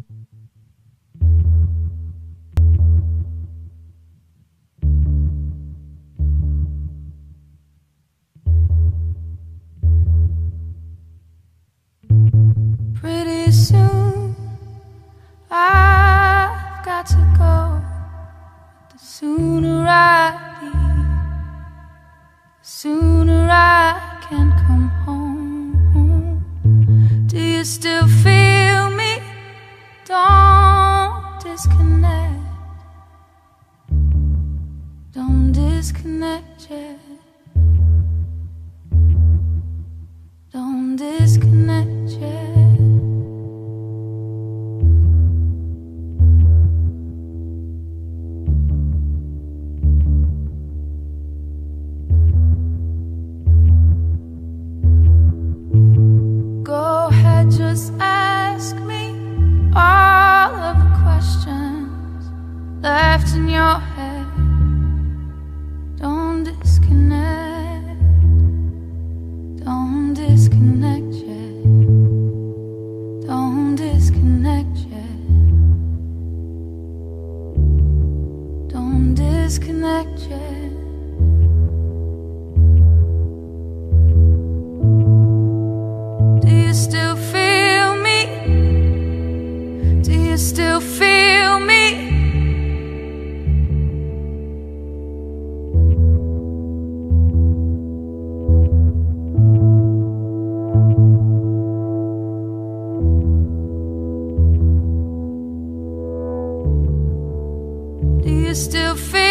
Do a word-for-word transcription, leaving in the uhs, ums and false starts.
Pretty soon I've got to go. The sooner I leave, the sooner I can come home. Do you still feel me? Don't disconnect. Don't disconnect yet. Don't disconnect yet. Go ahead, just ask me all of the questions left in your head. Don't disconnect. Don't disconnect yet. Don't disconnect yet. Don't disconnect yet. Do you still feel me? Do you still feel me? Do you still feel